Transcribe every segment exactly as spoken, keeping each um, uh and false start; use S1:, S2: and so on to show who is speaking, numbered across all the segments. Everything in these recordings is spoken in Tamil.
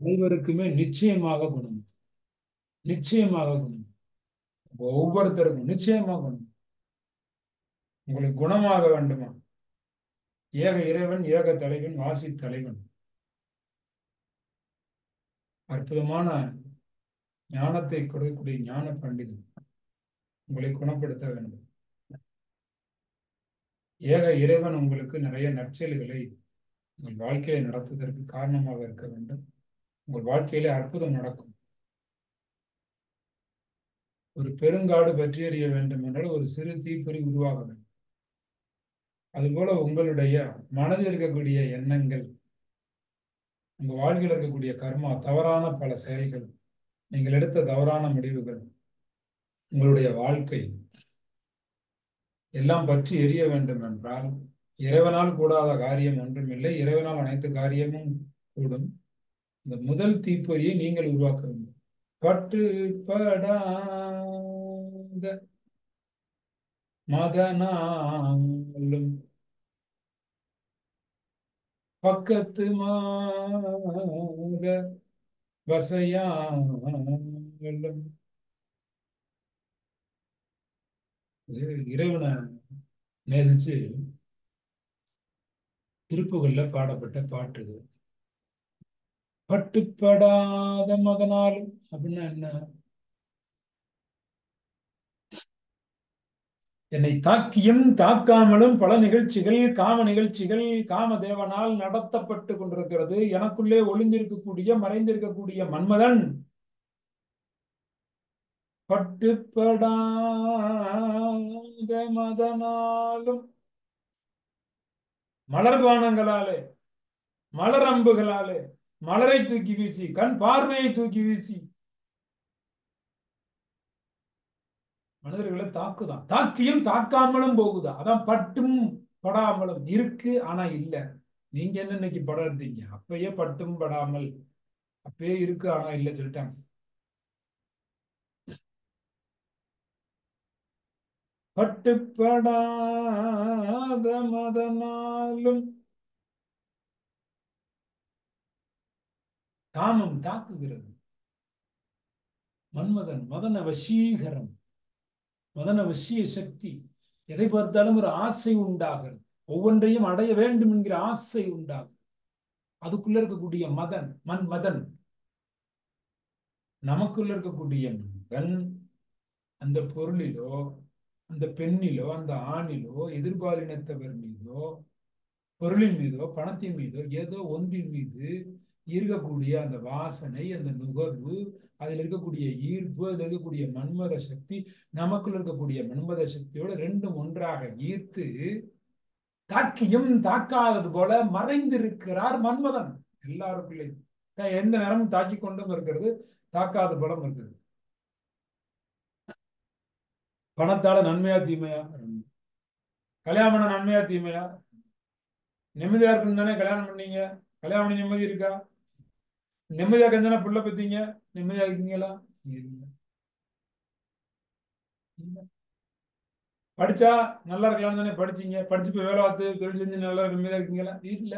S1: அனைவருக்குமே நிச்சயமாக குணம், நிச்சயமாக குணம். ஒவ்வொருத்தருக்கும் நிச்சயமாக குணம். உங்களுக்கு குணமாக வேண்டுமா? ஏக இறைவன், ஏக தலைவன், வாசி தலைவன், அற்புதமான ஞானத்தை கொடுக்கக்கூடிய ஞான பண்டிதன் உங்களை குணப்படுத்த வேண்டும். ஏக இறைவன் உங்களுக்கு நிறைய நற்செயல்களை உங்கள் வாழ்க்கையை நடத்துவதற்கு காரணமாக இருக்க வேண்டும். உங்கள் வாழ்க்கையிலே அற்புதம் நடக்கும். ஒரு பெருங்காடு பற்றி எறிய வேண்டும் என்றால் ஒரு சிறு தீப்பொறி உருவாக வேண்டும். அதுபோல உங்களுடைய மனதில் இருக்கக்கூடிய எண்ணங்கள், உங்க வாழ்க்கையில் இருக்கக்கூடிய கர்மா, தவறான பல செயல்கள், நீங்கள் எடுத்த தவறான முடிவுகள், உங்களுடைய வாழ்க்கை எல்லாம் பற்றி எரிய வேண்டும் என்றால் இறைவனால் கூடாத காரியம் ஒன்றுமில்லை. இறைவனால் அனைத்து காரியமும் கூடும். இந்த முதல் தீப்பொறியை நீங்கள் உருவாக்க வேண்டும். பட்டு படாத மதனாலும் பக்கத்து மாத வசையாலும். இறைவனை நேசிச்சு திருப்புகள்ல பாடப்பட்ட பாட்டு. பட்டுப்படாத மதனாலும் அப்படின்னா என்ன? என்னை தாக்கியும் தாக்காமலும் பல நிகழ்ச்சிகள், காம நிகழ்ச்சிகள் காமதேவனால் நடத்தப்பட்டு கொண்டிருக்கிறது. எனக்குள்ளே ஒளிந்திருக்கக்கூடிய மறைந்திருக்கக்கூடிய மன்மதன் பட்டுப்படாத மதனாலும் மலர்பானங்களாலே, மலர் அம்புகளாலே மலரை தூக்கி வீசி, கண் பார்வையை தூக்கி வீசி மனிதர்களை தாக்குதான். தாக்கியும் தாக்காமலும் போகுதா. அதான் பட்டும் படாமலும் இருக்கு, ஆனா இல்ல. நீங்க என்ன இன்னைக்கு படம் எடுத்தீங்க? அப்பயே பட்டும் படாமல், அப்பயே இருக்கு ஆனா இல்ல சொல்லிட்டாங்க. பட்டுப்படாத மதனாலும் காமம் தாக்குகிறது. மன்மதன் மதன வசீகரம், மதன வசிய சக்தி. எதை பார்த்தாலும் ஒரு ஆசை உண்டாகிறது. ஒவ்வொன்றையும் அடைய வேண்டும் என்கிற ஆசை உண்டாகும். அதுக்குள்ள இருக்கக்கூடிய மதன் மன் மதன், நமக்குள்ள இருக்கக்கூடிய மதன் அந்த பொருளிலோ, அந்த பெண்ணிலோ, அந்த ஆணிலோ, எதிர்பாலினத்தவர் மீதோ, பொருளின் மீதோ, பணத்தின் மீதோ, ஏதோ ஒன்றின் மீது இருக்கக்கூடிய அந்த வாசனை, அந்த நுகர்வு, அதில் இருக்கக்கூடிய ஈர்ப்பு, அதில் இருக்கக்கூடிய மன்மத சக்தி, நமக்குள்ள இருக்கக்கூடிய மன்மத சக்தியோட ரெண்டும் ஒன்றாக ஈர்த்து தாக்கியும் தாக்காதது போல மறைந்திருக்கிறார் மன்மதன் எல்லாருக்குள்ளேயும். எந்த நேரமும் தாக்கி கொண்டும் இருக்கிறது, தாக்காத போலம் இருக்கிறது. பணத்தால நன்மையா தீமையா? கல்யாணம் பண்ண நன்மையா தீமையா? நிம்மதியா இருக்குன்னு தானே கல்யாணம் பண்ணீங்க. கல்யாணம் பண்ணி நிம்மதி இருக்கா? நிம்மதியா கஞ்சானா புள்ள பத்தீங்க, நிம்மதியா இருக்கீங்களா? படிச்சா நல்லா இருக்கலாம் தானே படிச்சீங்க. படிச்சு போய் வேலை பார்த்து தொழில் செஞ்சு நல்லா நிம்மதியா இருக்கீங்களா? வீட்டுல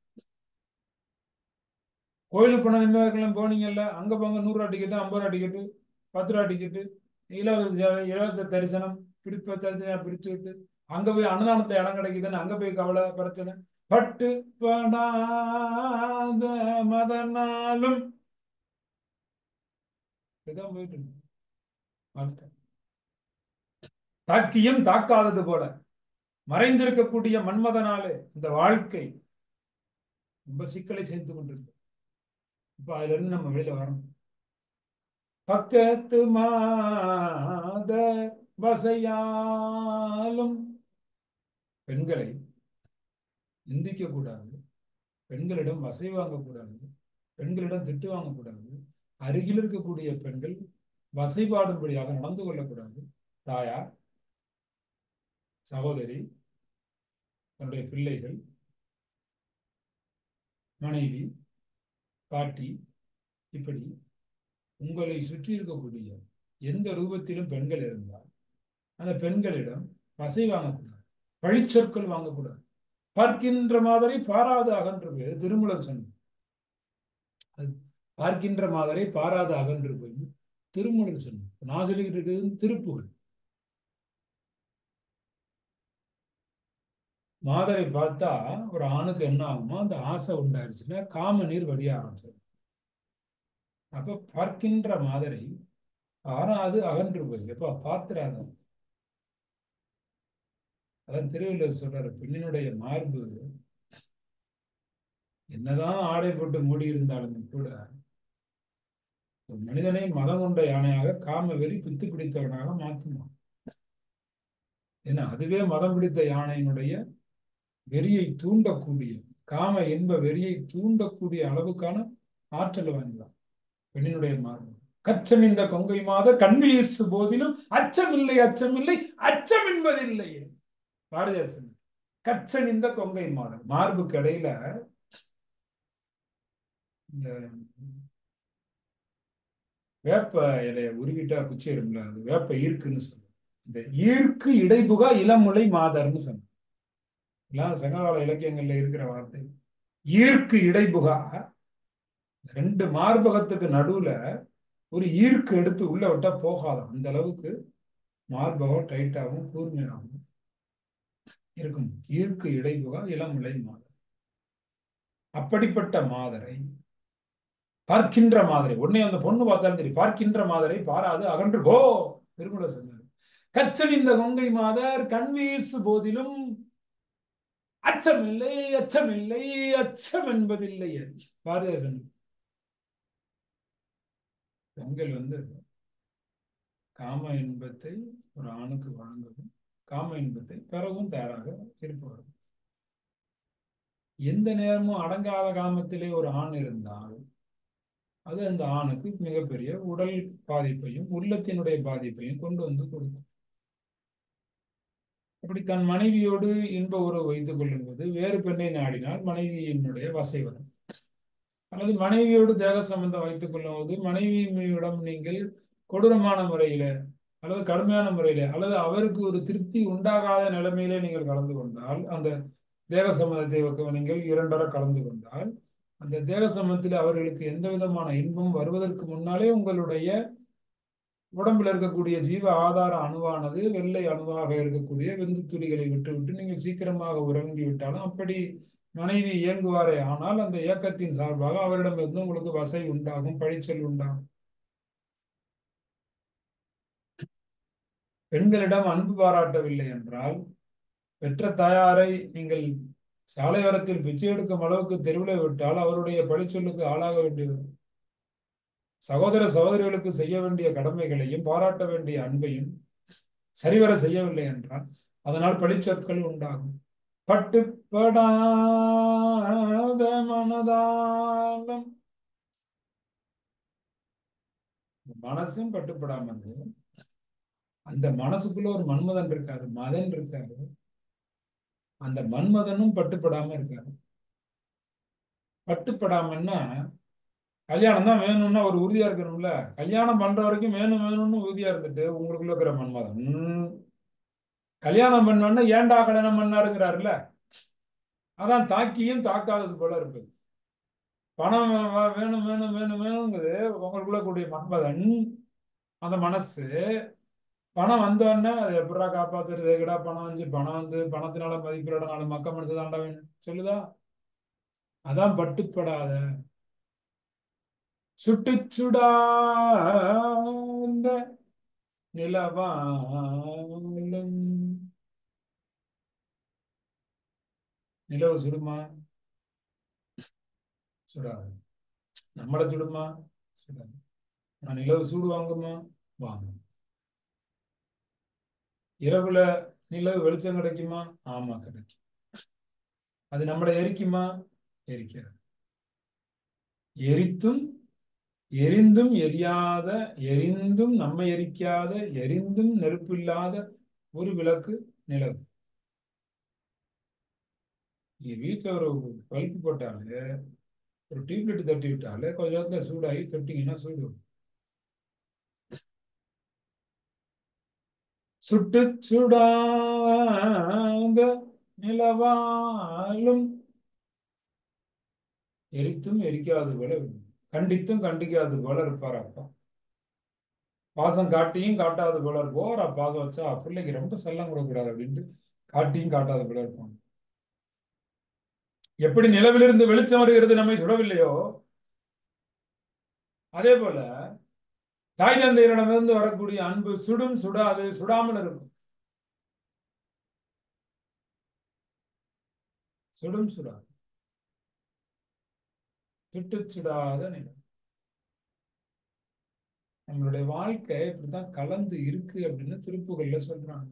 S1: கோயிலுக்கு போன நிம்மதியா இருக்கலாம் போனீங்கல்ல, அங்க போங்க. நூறு ரூபா டிக்கெட்டு, ஐம்பது ரூபா டிக்கெட்டு, பத்து ரூபா டிக்கெட்டு, இலவச இலவச தரிசனம், பிடிப்ப தரிசனம் பிடிச்சு விட்டு அங்க போய் அன்னதானத்துல இடம் கிடைக்குதுன்னு அங்க போய் கவலை பிரச்சனை. பட்டு படாத மதனாலும் இதான் போயிட்டு வாழ்க்கை. தாக்கியும் தாக்காதது போல மறைந்திருக்கக்கூடிய மன்மதனாலே இந்த வாழ்க்கை ரொம்ப சிக்கலை சேர்த்து கொண்டிருக்கு. இப்ப அதுல இருந்து நம்ம வெளியில வரணும். பக்கத்து மாத வசையாலும் பெண்களை நிந்திக்க கூடாது, பெண்களிடம் வசை வாங்கக்கூடாது, பெண்களிடம் திட்டு வாங்கக்கூடாது, அருகில் இருக்கக்கூடிய பெண்கள் வசைபாடும்படியாக நடந்து கொள்ளக்கூடாது. தாயார், சகோதரி, தன்னுடைய பிள்ளைகள், மனைவி, பாட்டி, இப்படி உங்களை சுற்றி இருக்கக்கூடிய எந்த ரூபத்திலும் பெண்கள் இருந்தால் அந்த பெண்களிடம் வசை வாங்கக்கூடாது, பழிச்சொற்கள் வாங்கக்கூடாது. பார்க்கின்ற மாதிரி பாராது அகன்று திருமூலர் சொன்னார். பார்க்கின்ற மாதரை பாராது அகன்று போய் திருமூலர் சொன்ன. நான் சொல்லிக்கிட்டு இருக்கிறது திருப்புகழ். மாதரை பார்த்தா ஒரு ஆணுக்கு என்ன ஆகுமோ அந்த ஆசை உண்டாயிருச்சுன்னா காம நீர் வடிய ஆரம்பிச்சிடும். அப்ப பார்க்கின்ற மாதரை பாராது அகன்று போய் எப்ப பார்த்துடாத. அதான் திருவள்ளுவர் சொல்றாரு, பெண்ணினுடைய மார்பு என்னதான் ஆடை போட்டு மூடி இருந்தாலும் கூட ஒரு மனிதனை மதம் கொண்ட யானையாக காம வெறி பித்து பிடித்தவனாக மாற்றுமா. ஏன்னா அதுவே மதம் பிடித்த யானையினுடைய வெறியை தூண்டக்கூடிய, காம என்ப வெறியை தூண்டக்கூடிய அளவுக்கான ஆற்றல் வாய்ந்தான் பெண்ணினுடைய மார்பு. கச்சம் இந்த கொங்கை மாத கண்வீசு போதிலும் அச்சமில்லை அச்சமில்லை அச்சம் என்பதில்லை. பாரதியார் சொன்ன கச்சன் இந்த கொங்கை மாதம். மார்புக்கு இடையில இந்த வேப்ப இலைய உருவிட்டா குச்சி எடும்ல, அது வேப்ப ஈர்க்குன்னு சொல்லுவோம். இந்த ஈர்க்கு இடைபுகா இளமுலை மாதர்ன்னு சொன்னோம். எல்லாம் சங்ககால இலக்கியங்கள்ல இருக்கிற வார்த்தை. ஈர்க்கு இடைபுகா, ரெண்டு மார்பகத்துக்கு நடுவுல ஒரு ஈர்க்கு எடுத்து உள்ள விட்டா போகாதான். அந்த அளவுக்கு மார்பகம் டைட்டாகவும் கூர்மையாகவும் இருக்கும். ஈர்க்கு இடைபுகா இளமுலை மாதர். அப்படிப்பட்ட மாதரை பார்க்கின்ற மாதிரி உடனே அந்த பொண்ணு பார்த்தாலும் தெரியும். பார்க்கின்ற மாதிரி பாராது அகன்று போ திருமூலர் சொன்னார். கச்சன் இந்த கொங்கை மாதர் கண்வீசு போதிலும் அச்சமில்லை அச்சமில்லை அச்சம் என்பதில்லை. பாரதியார் சொன்னார். பெண்கள் வந்து காம இன்பத்தை ஒரு ஆணுக்கு வழங்கவும் காம இன்பத்தை பெறவும் தயாராக இருப்பவர்கள். எந்த நேரமும் அடங்காத காமத்திலே ஒரு ஆண் இருந்தால் அது அந்த ஆணுக்கு மிகப்பெரிய உடல் பாதிப்பையும் உள்ளத்தினுடைய பாதிப்பையும் கொண்டு வந்து கொடுக்கும். அப்படி தன் மனைவியோடு இன்ப உறவு வைத்துக் கொள்ளும்போது வேறு பெண்ணை நாடினால் மனைவியினுடைய வசை வரும். அல்லது மனைவியோடு தேக சம்பந்தம் வைத்துக் கொள்ளும் போது மனைவியிடம் நீங்கள் கொடூரமான முறையில அல்லது கடுமையான முறையில அல்லது அவருக்கு ஒரு திருப்தி உண்டாகாத நிலைமையிலே நீங்கள் கலந்து கொண்டால், அந்த தேக சம்பந்தத்தை நீங்கள் இரண்டரை கலந்து கொண்டால், அந்த தேக சம்பந்தத்தில் அவர்களுக்கு எந்த விதமான இன்பம் வருவதற்கு முன்னாலே உங்களுடைய உடம்புல இருக்கக்கூடிய ஜீவ ஆதார அணுவானது வெள்ளை அணுவாக இருக்கக்கூடிய விந்து துளிகளை விட்டுவிட்டு நீங்கள் சீக்கிரமாக உறங்கி விட்டாலும் அப்படி மனைவி இயங்குவாரே ஆனால் அந்த இயக்கத்தின் சார்பாக அவரிடமிருந்து உங்களுக்கு வசை உண்டாகும், பழிச்சொல் உண்டாகும். பெண்களிடம் அன்பு பாராட்டவில்லை என்றால் பெற்ற தாயாரை நீங்கள் சாலையோரத்தில் பிச்சை எடுக்கும் அளவுக்கு தெருவில் விட்டால் அவருடைய பழிச்சொல்லுக்கு ஆளாக வேண்டியது. சகோதர சகோதரிகளுக்கு செய்ய வேண்டிய கடமைகளையும் பாராட்ட வேண்டிய அன்பையும் சரிவர செய்யவில்லை என்றால் அதனால் பழிச்சொற்கள் உண்டாகும். பட்டுப்படாத மனதாலம் மனசும் பட்டுப்படாம அந்த மனசுக்குள்ள ஒரு மன்மதன் இருக்காரு, மதன் இருக்காரு. அந்த மன்மதனும் பட்டுப்படாம இருக்காரு. பட்டுப்படாமன்னா கல்யாணம் தான் வேணும்னா ஒரு உறுதியா இருக்கணும்ல. கல்யாணம் பண்ற வரைக்கும் வேணும் வேணும்னு உறுதியா இருந்துட்டு உங்களுக்குள்ள இருக்கிற மன்மதன் கல்யாணம் பண்ணோன்னா ஏண்டா கல்யாணம் பண்ணாருங்கிறாருல, அதான் தாக்கியும் தாக்காதது போல இருப்பது. பணம் வேணும் வேணும் வேணும் வேணுங்கிறது உங்களுக்குள்ள கூடிய மன்மதன். அந்த மனசு பணம் வந்தோடனே அதை எப்படா காப்பாத்துறது, எங்கடா பணம் வந்து பணம் வந்து பணத்தினால மதிப்பிட நாலு மக்க மனசு தாண்டா வேணும் சொல்லுதா. அதான் பட்டுப்படாத சுட்டுச்சுடா நிலவாலும். நிலவு சுடுமா? சுடாது. நம்மளை சுடுமா? சுடாது. நான் நிலவு சூடு வாங்குமா? வாங்கும். இரவுல நிலவு வெளிச்சம் கிடைக்குமா? ஆமா கிடைக்கும். அது நம்மளை எரிக்குமா? எரிக்காது. எரித்தும் எரிந்தும் எரியாத, எரிந்தும் நம்மை எரிக்காத, எரிந்தும் நெருப்பு இல்லாத ஒரு விளக்கு நிலவு. நீங்க வீட்டுல ஒரு பல்பு போட்டாலே ஒரு டியூப்லைட் தட்டி விட்டாலே கொஞ்ச நேரத்துல சூடாகி தொட்டிங்கன்னா சூடு. சுட்டு சுடாத நிலவாலும் எரித்தும் எரிக்காது போல கண்டித்தும் கண்டிக்காது போல இருப்பார் அப்பா. பாசம் காட்டியும் காட்டாத போல இருக்கும். ஓரா பாசம் வச்சா பிள்ளைக்கு ரொம்ப செல்லம் கொடுக்கக்கூடாது அப்படின்ட்டு காட்டியும் காட்டாத போல இருப்பாங்க. எப்படி நிலவிலிருந்து வெளிச்சம் வருகிறது நம்மை சுடவில்லையோ, அதே போல தாய் தந்தையரிடமிருந்து வரக்கூடிய அன்பு சுடும், சுடாது, சுடாமல் இருக்கும். சுடும், சுடாது, சுட்டு சுடாத நிலம். நம்மளுடைய வாழ்க்கை இப்படித்தான் கலந்து இருக்கு அப்படின்னு திருப்புகள்ல சொல்றாங்க.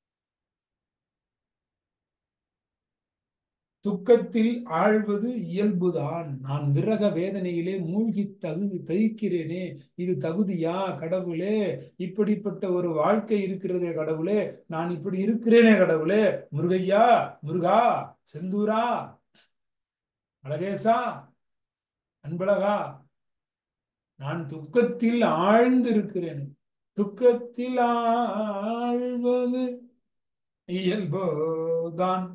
S1: துக்கத்தில் ஆழ்வது இயல்புதான். நான் விரக வேதனையிலே மூழ்கி தகு தவிக்கிறேனே, இது தகுதியா கடவுளே? இப்படிப்பட்ட ஒரு வாழ்க்கை இருக்கிறதே கடவுளே, நான் இப்படி இருக்கிறேனே கடவுளே. முருகையா, முருகா, செந்தூரா, அழகேசா, அன்பழகா, நான் துக்கத்தில் ஆழ்ந்து இருக்கிறேன். துக்கத்தில் ஆழ்வது இயல்போதான்.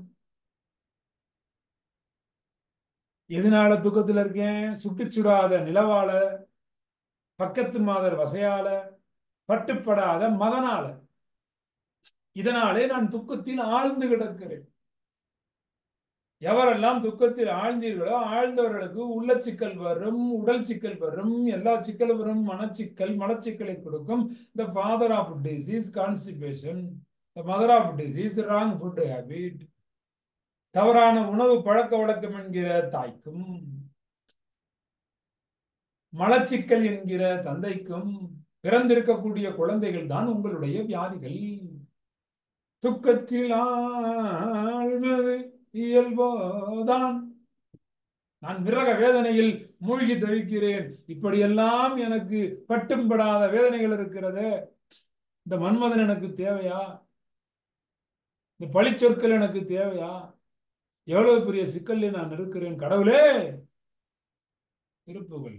S1: எதனால துக்கத்துல இருக்கேன்? சுட்டுச்சுடாத நிலவால, பக்கத்து மாதர் வசையால, பட்டுப்படாத மதனால. இதனாலே நான் துக்கத்தில் ஆழ்ந்து கிடக்கிறேன். எவரெல்லாம் துக்கத்தில் ஆழ்ந்தீர்களோ ஆழ்ந்தவர்களுக்கு உள்ள சிக்கல் வரும், உடல் சிக்கல் வரும், எல்லா சிக்கலும் வரும். மனச்சிக்கல் மலச்சிக்கலை கொடுக்கும். The father of disease constipation, the mother of disease wrong food habit, தவறான உணவு பழக்க வழக்கம் என்கிற தாய்க்கும், மலச்சிக்கல் என்கிற தந்தைக்கும் பிறந்திருக்கக்கூடிய குழந்தைகள் தான் உங்களுடைய வியாதிகள். துக்கத்தில் ஆழ்வது இயல்போதான். நான் விரக வேதனையில் மூழ்கி தவிக்கிறேன். இப்படியெல்லாம் எனக்கு பட்டும்படாத வேதனைகள் இருக்கிறது. இந்த மன்மதன் எனக்கு தேவையா? இந்த பழிச்சொற்கள் எனக்கு தேவையா? எவ்வளவு பெரிய சிக்கல்ல நான் இருக்கிறேன் கடவுளே. திருப்புகள்ல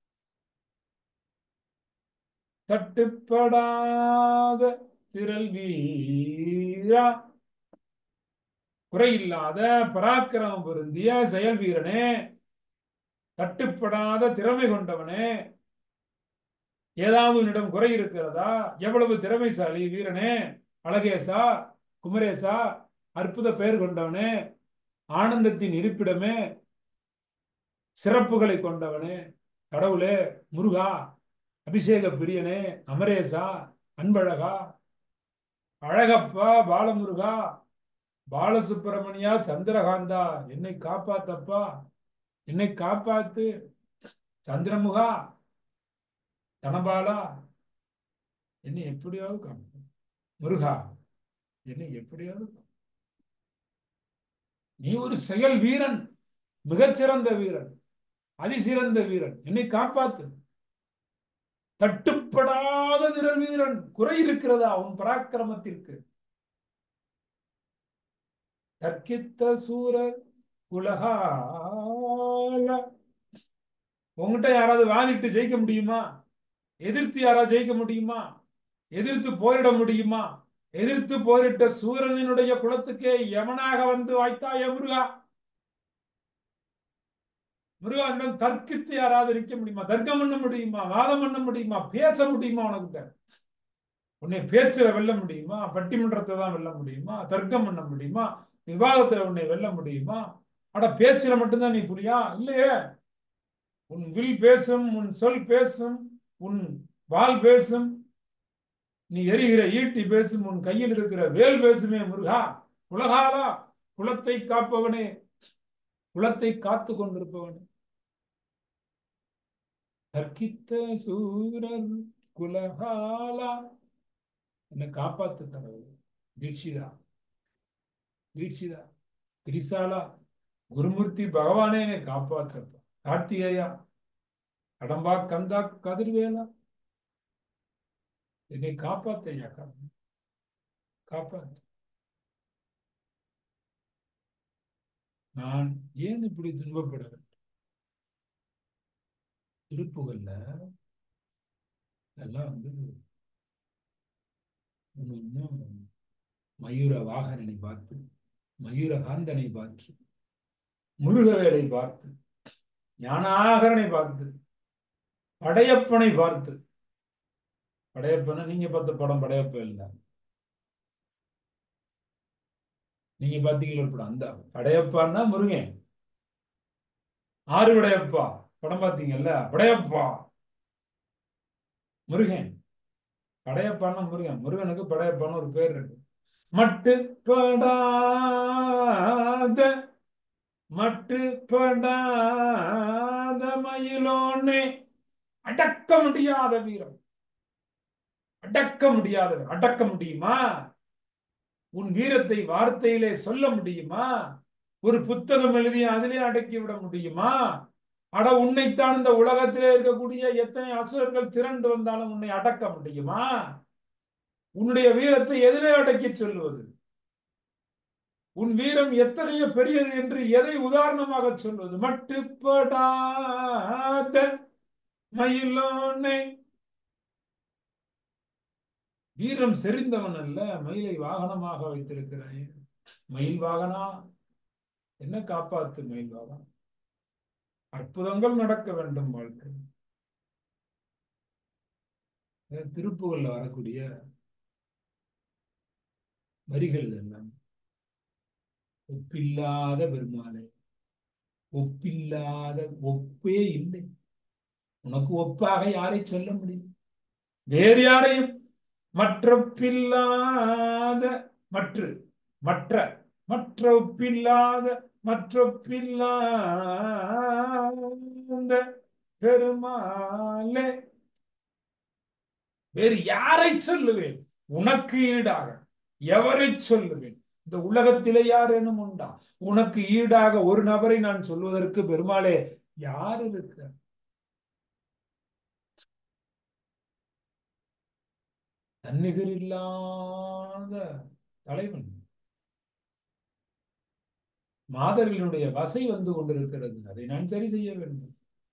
S1: தட்டுப்படாத திரள் வீரா, குறையில்லாத பராக்கிரமம் பொருந்திய செயல் வீரனே, தட்டுப்படாத திறமை கொண்டவனே, ஏதாவது உன்னிடம் குறை இருக்கிறதா? எவ்வளவு திறமைசாலி வீரனே, அழகேசா, குமரேசா, அற்புத பெயர் கொண்டவனே, ஆனந்தத்தின் இருப்பிடமே, சிறப்புகளை கொண்டவனே, கடவுளே, முருகா, அபிஷேக பிரியனே, அமரேசா, அன்பழகா, அழகப்பா, பாலமுருகா, பாலசுப்பிரமணியா, சந்திரகாந்தா, என்னை காப்பாத்தப்பா, என்னை காப்பாத்து. சந்திரமுகா, தனபாலா, என்னை எப்படியாவது காப்பாத்து. முருகா, என்னை எப்படியாவது காப்பாத்து. நீ ஒரு செயல் வீரன், மிகச்சிறந்த வீரன், அதிசிறந்த வீரன், என்னை காப்பாத்து. தட்டுப்படாத திரள் வீரன், குறை இருக்கிறதா உன் பராக்கிரமத்திற்கு? தர்க்கித்த சூரர் உலகால, உங்ககிட்ட யாராவது வாதிட்டு ஜெயிக்க முடியுமா? எதிர்த்து யாராவது ஜெயிக்க முடியுமா? எதிர்த்து போரிட முடியுமா? எதிர்த்து போரிட்ட சூரனினுடைய குலத்துக்கே யமனாக வந்து வாய்த்தாய முருகா. முருகானிடம் தர்க்கித்து யாராவது நிற்க முடியுமா? தர்க்கம் பண்ண முடியுமா? வாதம் பண்ண முடியுமா? பேச முடியுமா? உனக்கு உன்னை பேச்சுல வெல்ல முடியுமா? பட்டிமன்றத்தை தான் வெல்ல முடியுமா? தர்க்கம் பண்ண முடியுமா? விவாதத்துல உன்னை வெல்ல முடியுமா? அட பேச்சுல மட்டும்தான் நீ புரியா? இல்லையே. உன் வில் பேசும், உன் சொல் பேசும், உன் வால் பேசும், நீ எரிகிற ஈட்டி பேசும், உன் கையில் இருக்கிற வேல் பேசுமே முருகா. உலகாலா, குலத்தை காப்பவனே, குலத்தை காத்து கொண்டிருப்பவனே. தர்க்கித்த சூரர் குலகாலா, என்னை காப்பாத்து கடவுள். தீட்சிதா, தீட்சிதா, திரிசாலா, குருமூர்த்தி பகவானே என்னை காப்பாற்றப்பா. கார்த்திகேயா, கடம்பா, கந்தா, கதிர்வேலா, என்னை காப்பாத்தையா, காப்பாத்து. நான் ஏன் இப்படி துன்பப்பட வேண்டும்? திருப்புகள்ல இதெல்லாம் வந்து இன்னும் மயூர வாகனனை பார்த்து, மயூர காந்தனை பார்த்து, முருகவேலை பார்த்து, ஞானாகரனை பார்த்து, படையப்பனை பார்த்து, படையப்பனை நீங்க பார்த்த படம் படையப்ப இல்ல, நீங்க பாத்தீங்களா ஒரு படம், அந்த படையப்பான்னா முருகன். ஆறு படையப்பா படம் பார்த்தீங்கல்ல, படையப்பா முருகன். படையப்பான்னா முருகன். முருகனுக்கு படையப்பான்னு ஒரு பேர் இருக்கு. மட்டுப்படாத மட்டுப்படாத மயிலோனே, அடக்க முடியாத வீரம். அடக்க முடியாத, அடக்க முடியுமா? உன் வீரத்தை வார்த்தையிலே சொல்ல முடியுமா? ஒரு புத்தகம் எழுதி அதிலே அடக்கி விட முடியுமா? அட, உன்னைத்தான் இந்த உலகத்திலே இருக்கக்கூடிய எத்தனை அசுரர்கள் திரண்டு வந்தாலும் உன்னை அடக்க முடியுமா? உன்னுடைய வீரத்தை எதிலே அடக்கி சொல்லுவது? உன் வீரம் எத்தகைய பெரியது என்று எதை உதாரணமாக சொல்வது? மட்டுப்படாத மயிலோனே. வீரம் செறிந்தவன் அல்ல, மயிலை வாகனமாக வைத்திருக்கிறேன். மயில் வாகனா, என்ன காப்பாத்து மயில் வாகனம். அற்புதங்கள் நடக்க வேண்டும் வாழ்க்கை. திருப்புகள்ல வரக்கூடிய வரிகள் இதெல்லாம். ஒப்பில்லாத பெருமாளே, ஒப்பில்லாத, ஒப்பே இல்லை. உனக்கு ஒப்பாக யாரை சொல்ல முடியும்? வேறு யாரையும். மற்றொப்பில்லாத, மற்ற மற்ற மற்ற ஒப்பில்லாத, மற்றொப்பில்லாத பெருமாளே, வேறு யாரை சொல்லுவேன் உனக்கு ஈடாக? எவரை சொல்லுவேன்? இந்த உலகத்திலே யாரேனும் உண்டா? உனக்கு ஈடாக ஒரு நபரை நான் சொல்வதற்கு பெருமாளே யார் இருக்கு? தன்னிகர் இல்லாத தலைவன். மாதரினுடைய வசை வந்து கொண்டிருக்கிறது, அதை நான் சரி செய்ய வேண்டும்.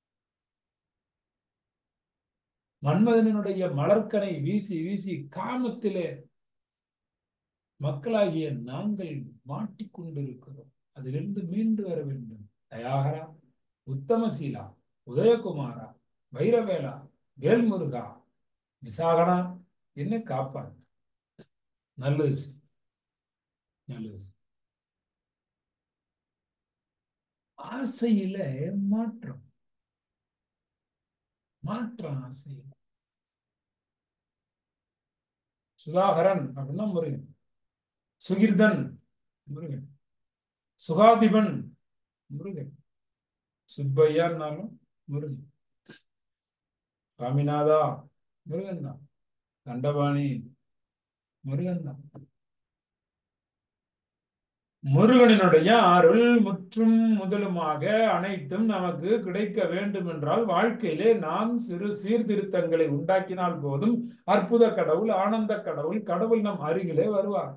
S1: மன்மதனுடைய மலர்கனை வீசி வீசி காமத்திலே மக்களாகிய நாங்கள் மாட்டிக்கொண்டிருக்கிறோம். அதிலிருந்து மீண்டு வர வேண்டும். தயாகரா, உத்தமசீலா, உதயகுமாரா, வைரவேலா, வேல்முருகா, விசாகனா, என்ன காப்பாற்று. நல்லது, நல்லது. ஆசையில மாற்றம், மாற்றம் ஆசையில். சுதாகரன் அப்படின்னா முருகன். சுகிர்தன் முருகன். சுகாதிபன் முருகன். சுப்பையான்னாலும் முருகன். சாமிநாதா முருகன் தான். தண்டபாணி முருகன் தான். முருகனினுடைய அருள் முற்றும் முதலுமாக அனைத்தும் நமக்கு கிடைக்க வேண்டும் என்றால் வாழ்க்கையிலே நாம் சிறு சீர்திருத்தங்களை உண்டாக்கினால் போதும். அற்புத கடவுள், ஆனந்த கடவுள், கடவுள் நம் அருகிலே வருவார்.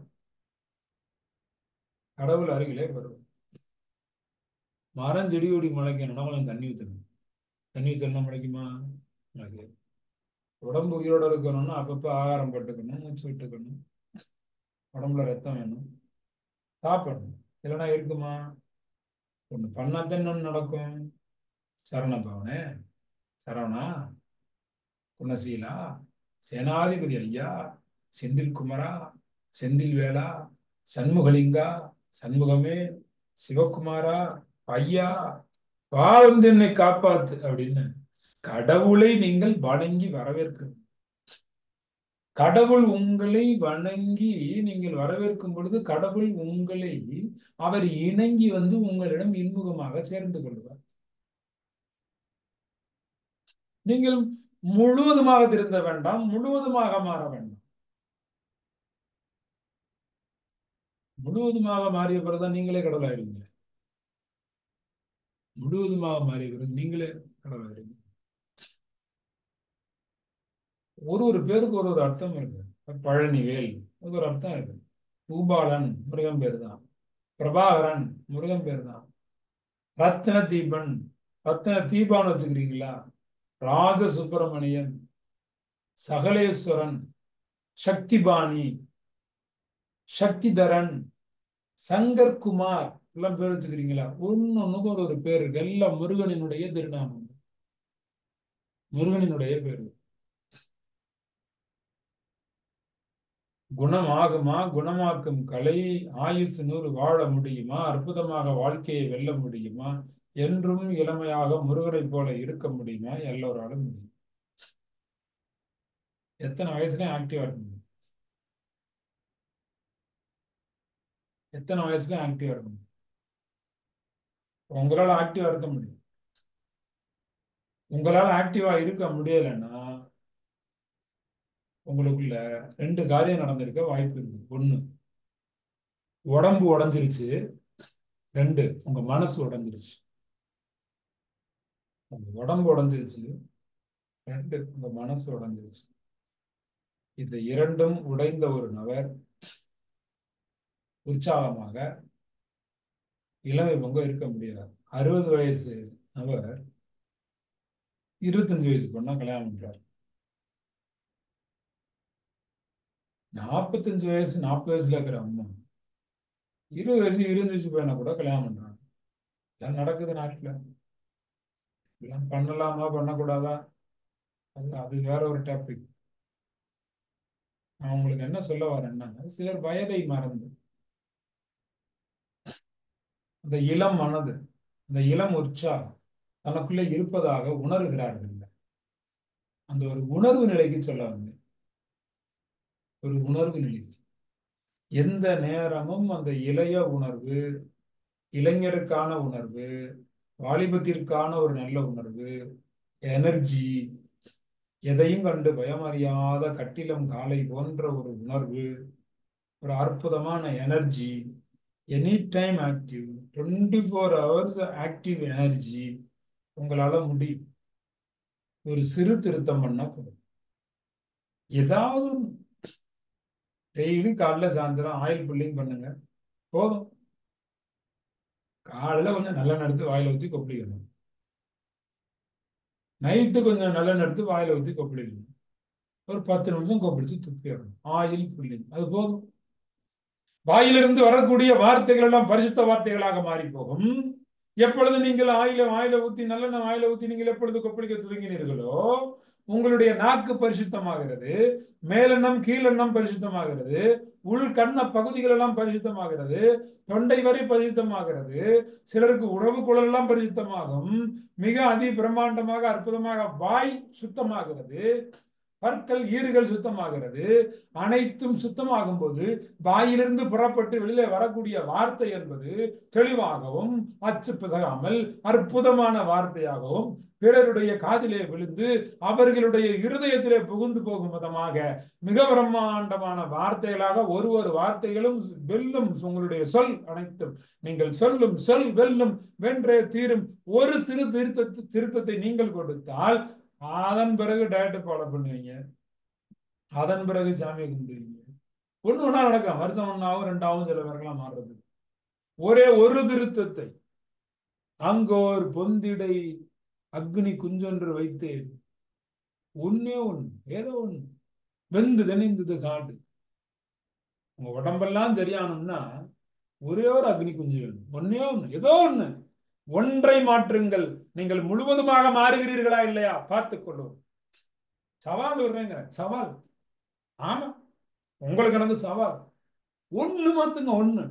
S1: கடவுள் அருகிலே வருவார். மரம் செடி கொடி முளைக்கணும்னா கொஞ்சம் தண்ணி ஊற்றணும். தண்ணி ஊற்றணும் முளைக்குமா? உடம்பு உயிரோட இருக்கணும்னா அப்பப்போ ஆகாரம் பட்டுக்கணும், மூச்சு விட்டுக்கணும், உடம்புல ரத்தம் வேணும், சாப்பிடணும். இல்லைன்னா இருக்குமா? ஒண்ணு பண்ணாதான் இன்னொன்னு நடக்கும். சரண பவனே, சரவணா, குணசீலா, சேனாதிபதி ஐயா, செந்தில் குமரா, செந்தில் வேளா, சண்முகலிங்கா, சண்முகமே, சிவகுமாரா, ஐயா வா, வந்து என்னை காப்பாத்து அப்படின்னு கடவுளை நீங்கள் வணங்கி வரவேற்க. கடவுள் உங்களை வணங்கி நீங்கள் வரவேற்கும் பொழுது கடவுள் உங்களை, அவர் இணங்கி வந்து உங்களிடம் இன்முகமாக சேர்ந்து கொள்வார். நீங்கள் முழுவதுமாக திருந்த வேண்டாம், முழுவதுமாக மாற வேண்டாம். முழுவதுமாக மாறிய பிறகுதான் நீங்களே கடவுள் ஆயிடுவீங்க. முழுவதுமாக மாறிய பிறகு நீங்களே கடவுள் ஆயிடுவீங்க. ஒரு ஒரு பேருக்கு ஒரு ஒரு அர்த்தம் இருக்கு. பழனிவேல் அது ஒரு அர்த்தம் இருக்கு. பூபாலன் முருகன் பேர் தான். பிரபாகரன் முருகன் பேர் தான். ரத்ன தீபன், ரத்ன தீபான்னு வச்சுக்கிறீங்களா? ராஜ சுப்பிரமணியன், சகலேஸ்வரன், சக்திபாணி, சக்திதரன், சங்கர்குமார் எல்லாம் பேர் வச்சுக்கிறீங்களா? ஒன்னு ஒண்ணுக்கு ஒரு ஒரு பேர் இருக்கு. எல்லாம் முருகனினுடைய திருநாமம். முருகனினுடைய பேரு. குணமாகுமா? குணமாக்கும் கலை. ஆயுசு நூறு வாழ முடியுமா? அற்புதமாக வாழ்க்கையை வெல்ல முடியுமா? என்றும் இளமையாக முருகனை போல இருக்க முடியுமா? எல்லோராலும் முடியும். எத்தனை வயசுலயும் ஆக்டிவா இருக்க முடியும். எத்தனை வயசுலயும் ஆக்டிவா இருக்க முடியும். உங்களால ஆக்டிவா இருக்க முடியும். உங்களால ஆக்டிவா இருக்க முடியலைன்னா உங்களுக்குள்ள ரெண்டு காரியம் நடந்திருக்க வாய்ப்பு இருக்கு. ஒண்ணு, உடம்பு உடஞ்சிருச்சு. ரெண்டு, உங்க மனசு உடஞ்சிருச்சு. உங்க உடம்பு உடஞ்சிருச்சு. ரெண்டு, உங்க மனசு உடஞ்சிருச்சு. இந்த இரண்டும் உடைந்த ஒரு நபர் உற்சாகமாக இளமை பொங்க இருக்க முடியாது. அறுபது வயசு நபர் இருபத்தஞ்சு வயசு பொண்ணா கல்யாணம் பண்றாரு. நாற்பத்தஞ்சு வயசு நாற்பது வயசுல இருக்கிற அம்மா இருபது வயசு இருபது வயசு பையனை கூட கல்யாணம் பண்றாங்க. எல்லாம் நடக்குது நாட்டுல. எல்லாம் பண்ணலாமா பண்ணக்கூடாதா? அது அது வேற ஒரு டாபிக். நான் உங்களுக்கு என்ன சொல்ல வரேன்னா, சிலர் வயதை மறந்து அந்த இளம் மனது, அந்த இளம் உற்சாகம் தனக்குள்ளே இருப்பதாக உணர்கிறார்கள். அந்த ஒரு உணர்வு நிலைக்கு சொல்ல வந்து ஒரு உணர்வு நிலை. எந்த நேரமும் அந்த இளைய உணர்வு, இளைஞருக்கான உணர்வு, வாலிபத்திற்கான ஒரு நல்ல உணர்வு, எனர்ஜி, எதையும் கண்டு பயமறியாத கட்டிலம் காலை போன்ற ஒரு உணர்வு, ஒரு அற்புதமான energy, any time active, twenty four hours active energy உங்களால முடியும். ஒரு சிறு திருத்தம் பண்ணா போதும். ஏதாவது டெய்லி காலைல சாயந்தரம் ஆயில் புல்லிங் பண்ணுங்க, போதும். காலையில கொஞ்சம் நல்லெண்ணெய் எடுத்து வாயில ஊற்றி கொப்பளிக்கணும். நைட்டு கொஞ்சம் நல்லெண்ணெய் எடுத்து வாயில ஊற்றி கொப்பளிக்கணும். ஒரு பத்து நிமிஷம் கொப்பளிச்சு துப்பிடணும். ஆயில் புல்லிங், அது போதும். வாயிலிருந்து வரக்கூடிய வார்த்தைகள் எல்லாம் பரிசுத்த வார்த்தைகளாக மாறி போகும். எப்பொழுது நீங்கள் ஆயில வாயில ஊத்தி நல்லெண்ணெய் வாயில ஊத்தி நீங்கள் எப்பொழுது கொப்பளிக்க துவங்கினீர்களோ உங்களுடைய நாக்கு பரிசுத்தமாகிறது, மேலெண்ணம் கீழெண்ணம் பரிசுத்தமாகிறது, உள் கண்ண பகுதிகள் எல்லாம் பரிசுத்தமாகிறது, தொண்டை வரை பரிசுத்தமாகிறது, சிலருக்கு உணவு குழல் எல்லாம் பரிசுத்தமாகும். மிக அதி பிரம்மாண்டமாக அற்புதமாக வாய் சுத்தமாகிறது, பற்கள் ஈறுகள் சுத்தமாகிறது. அனைத்தும் சுத்தமாகும் போது வாயிலிருந்து புறப்பட்டு வெளியிலே வரக்கூடிய வார்த்தை என்பது தெளிவாகவும் அச்சு பிசகாமல் அற்புதமான வார்த்தையாகவும் பிறருடைய காதிலே விழுந்து அவர்களுடைய இருதயத்திலே புகுந்து போகும் விதமாக மிக பிரம்மாண்டமான வார்த்தைகளாக ஒரு ஒரு வார்த்தைகளும் வெல்லும். உங்களுடைய சொல் அனைத்தும் நீங்கள் சொல்லும் சொல் வெல்லும், வென்றே தீரும். ஒரு சிறு திருத்த திருத்தத்தை நீங்கள் கொடுத்தால் அதன் பிறகு டயட்டை ஃபாலோ பண்ணுவீங்க, அதன் பிறகு சாமியை கும்பிடுவீங்க. ஒண்ணு ஒண்ணா நடக்கும். வருஷம் ஒன்னாவும் ரெண்டாவும் சில பேருக்கெல்லாம் மாறுறது. ஒரே ஒரு திருத்தத்தை அங்கோர் பொந்திடை அக்னி குஞ்சொன்று வைத்தேன், ஒன்னே ஒண்ணு, ஏதோ ஒண்ணு வெந்து தனிந்தது காடு. உங்க உடம்பெல்லாம் சரியானோம்னா ஒரே ஒரு அக்னி குஞ்சு வேணும், ஒன்னே ஒண்ணு, ஏதோ ஒண்ணு. ஒன்றை மாற்றுங்கள், நீங்கள் முழுவதுமாக மாறுகிறீர்களா இல்லையா பார்த்துக் கொள்ளும். சவால் விடுறேங்க, சவால். ஆமா, உங்களுக்கு எனக்கு சவால். ஒண்ணு மாத்துங்க, ஒண்ணு.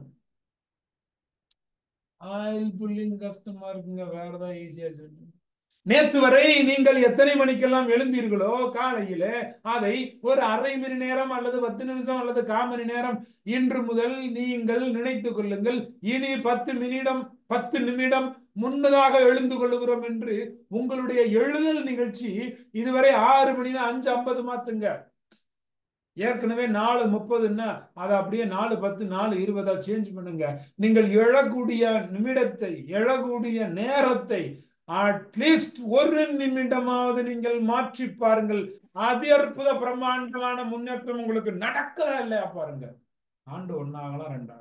S1: ஆயில் புல்லிங் கஷ்டமா இருக்குங்க, வேற ஏதாவது ஈஸியா சொல்லுங்க. நேற்று வரை நீங்கள் எத்தனை மணிக்கெல்லாம் எழுந்தீர்களோ காலையில அதை ஒரு அரை மணி நேரம் அல்லது பத்து நிமிஷம் அல்லது கால் மணி நேரம் இன்று முதல் நீங்கள் நினைத்துக் கொள்ளுங்கள். இனி பத்து நிமிடம் பத்து நிமிடம் முன்னதாக எழுந்து கொள்ளுகிறோம் என்று உங்களுடைய எழுதல் நிகழ்ச்சி இதுவரை ஆறு மணி அஞ்சு ஐம்பது மாத்துங்க. ஏற்கனவே நாலு முப்பதுன்னா அதை அப்படியே நாலு பத்து நாலு இருபதா சேஞ்ச் பண்ணுங்க. நீங்கள் எழக்கூடிய நிமிடத்தை எழக்கூடிய நேரத்தை அட்லீஸ்ட் ஒரு நிமிடமாவது நீங்கள் மாற்றி பாருங்கள். அதி அற்புத பிரம்மாண்டமான முன்னேற்றம் உங்களுக்கு நடக்கிறா இல்லையா பாருங்க. ஆண்டு ஒன்னாகலாம் ரெண்டாகும்.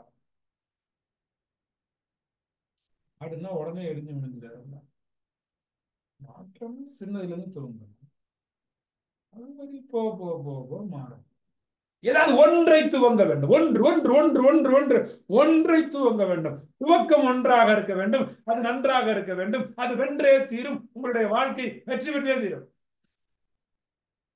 S1: அப்படின்னா உடனே எரிஞ்சு முடிஞ்சிடாது. மாற்றம் சின்னதுல இருந்து தோணும், அது மாதிரி போக போக போக போக மாறும். ஏதாவது ஒன்றை துவங்க வேண்டும். ஒன்று ஒன்று ஒன்று ஒன்று ஒன்று ஒன்றை துவங்க வேண்டும். துவக்கம் ஒன்றாக இருக்க வேண்டும், அது நன்றாக இருக்க வேண்டும், அது வென்றே தீரும். உங்களுடைய வாழ்க்கை வெற்றி பெற்றே தீரும்.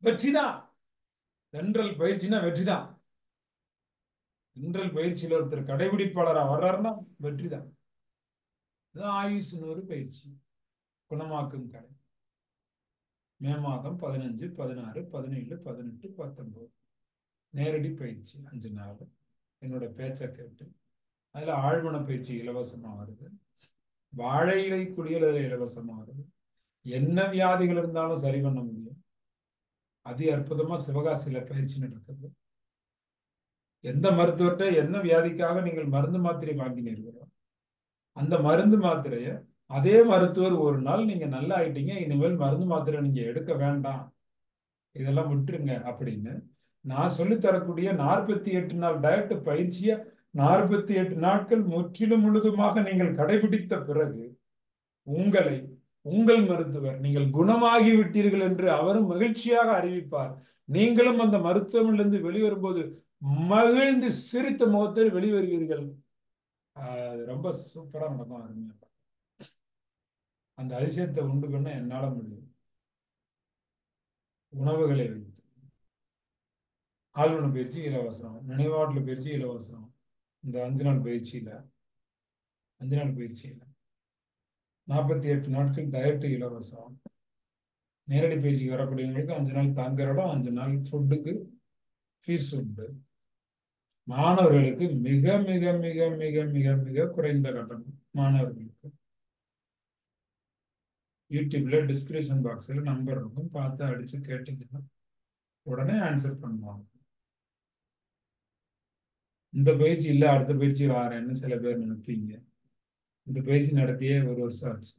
S1: வெற்றிதான். தென்றல் பயிற்சினா வெற்றிதான். தென்றல் பயிற்சியில ஒருத்தர் கடைபிடிப்பாளரா வர்றாருன்னா வெற்றிதான். ஆயுஷ் நூறு பயிற்சி குணமாக்கும் கலை. மே மாதம் பதினஞ்சு பதினாறு பதினேழு பதினெட்டு பத்தொன்பது நேரடி பயிற்சி அஞ்சு நாள். என்னோட பேச்சை கேட்டு அதுல ஆழ்மன பயிற்சி இலவசமா வருது. வாழை இலை குளியல் அதுல இலவசமா வருது. என்ன வியாதிகள் இருந்தாலும் சரி பண்ண முடியும். அதி அற்புதமா சிவகாசியில பயிற்சி நடக்குது. எந்த மருத்துவர்கிட்ட என்ன வியாதிக்காக நீங்கள் மருந்து மாத்திரை வாங்கினீர்களோ அந்த மருந்து மாத்திரைய அதே மருத்துவர் ஒரு நாள் நீங்க நல்லா ஆயிட்டீங்க, இனிமேல் மருந்து மாத்திரை நீங்க எடுக்க வேண்டாம், இதெல்லாம் விட்டுருங்க அப்படின்னு நான் சொல்லித் தரக்கூடிய நாற்பத்தி எட்டு நாள் டயட் பயிற்சியை நாற்பத்தி எட்டு நாட்கள் முற்றிலும் முழுதுமாக நீங்கள் கடைபிடித்த பிறகு உங்களை உங்கள் மருத்துவர் நீங்கள் குணமாகி விட்டீர்கள் என்று அவரும் மகிழ்ச்சியாக அறிவிப்பார். நீங்களும் அந்த மருத்துவமிலிருந்து வெளிவரும்போது மகிழ்ந்து சிரித்த முகத்தில் வெளிவருவீர்கள். அது ரொம்ப சூப்பரா நடக்கும். அருமையா அந்த அதிசயத்தை உண்டு பண்ண என்னால முடியும். உணவுகளை வைத்து ஆழ்மன பயிற்சி இலவசம், நினைவாற்றல் பயிற்சி இலவசம். இந்த அஞ்சு நாள் பயிற்சியில அஞ்சு நாள் பயிற்சியில நாற்பத்தி எட்டு நாட்கள் டயட்டு இலவசம். நேரடி பயிற்சிக்கு வரக்கூடியவங்களுக்கு அஞ்சு நாள் தங்குற இடம், அஞ்சு நாள் ஃபுட்டுக்கு ஃபீஸ் உண்டு. மாணவர்களுக்கு மிக மிக மிக மிக மிக மிக குறைந்த கட்டணம். மாணவர்களுக்கு யூடியூப்ல டிஸ்கிரிப்ஷன் பாக்ஸில் நம்பர் இருக்கும், பார்த்து அடிச்சு கேட்டீங்கன்னா உடனே ஆன்சர் பண்ணுவாங்க. இந்த பயிற்சி இல்லை அடுத்த பயிற்சி வாரேன்னு சில பேர் நினைப்பீங்க. இந்த பயிற்சி நடத்தியே ஒரு வருஷம் ஆச்சு,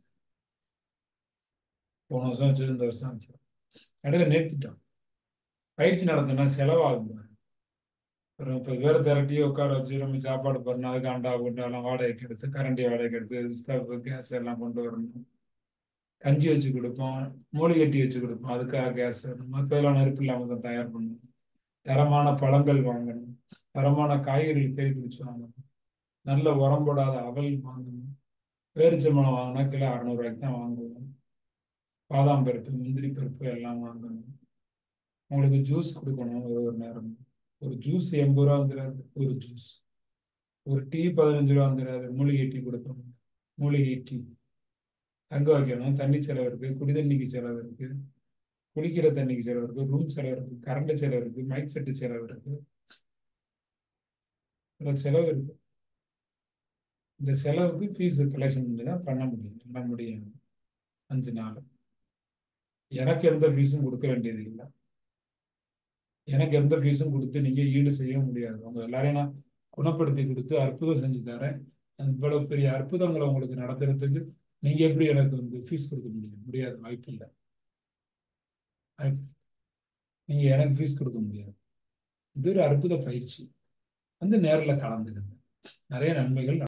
S1: போன வருஷம் ஆச்சு, இந்த வருஷம் ஆச்சு. இடையில நிறுத்திட்டோம். பயிற்சி நடத்தினா செலவாகுங்க. ஒரு முப்பது பேரை திரட்டி உட்கார வச்சு நம்ம சாப்பாடு பண்ணணும், அதுக்கு அண்டா குண்டாலாம் வாடகைக்கு எடுத்து, கரண்டி வாடகைக்கு எடுத்து, ஸ்டவ் கேஸ் எல்லாம் கொண்டு வரணும். கஞ்சி வச்சு கொடுப்போம், மூலிகை கட்டி வச்சு கொடுப்போம், அதுக்காக கேஸ் வேணும். மற்றதெல்லாம் நெருப்பு இல்லாமல் தான் தயார் பண்ணணும். தரமான பழங்கள் வாங்கணும், தரமான காய்கறிகள் தேடி பிடிச்சு வாங்கணும், நல்ல உரம் போடாத அவல் வாங்கணும். பேரிச்சம்பழம் வாங்கினா கிலோ அறுநூறு ரூபாய்க்கு தான் வாங்குவோம். பாதாம் பருப்பு, முந்திரி பருப்பு எல்லாம் வாங்கணும். உங்களுக்கு ஜூஸ் கொடுக்கணும். ஒரு ஒரு நேரம் ஒரு ஜூஸ் எண்பது ரூபா வந்துடாது. ஒரு ஜூஸ் ஒரு டீ பதினஞ்சு ரூபா வந்துடாது. மூலிகை டீ கொடுக்கணும். மூலிகை டீ தங்க வைக்கணும். தண்ணி செலவு இருக்கு, குடி தண்ணிக்கு செலவு இருக்கு, குளிக்கிற தண்ணிக்கு செலவு இருக்கு, ரூம் செலவு இருக்கு, கரண்ட் செலவு இருக்கு, மைக் செட்டு செலவு இருக்கு, செலவு இருக்கு. இந்த செலவுக்கு ஃபீஸ் கலெக்ஷன் பண்ணி தான் பண்ண முடியும். பண்ண முடியும் அஞ்சு நாள். எனக்கு எந்த ஃபீஸும் கொடுக்க வேண்டியது இல்லை. எனக்கு எந்த ஃபீஸும் கொடுத்து நீங்க ஈடு செய்ய முடியாது. உங்க எல்லாரையும் நான் குணப்படுத்தி கொடுத்து அற்புதம் செஞ்சு தரேன். இவ்வளவு பெரிய அற்புதங்களை உங்களுக்கு நடத்துறதுக்கு நீங்க எப்படி எனக்கு வந்து ஃபீஸ் கொடுக்க முடியும்? முடியாது, வாய்ப்பு இல்லை. நீங்க எனக்கு ஃபீஸ் கொடுக்க முடியாது. இது ஒரு அற்புத பயிற்சி. வந்து நேரில் கலந்துக்கங்க, நிறைய நன்மைகள்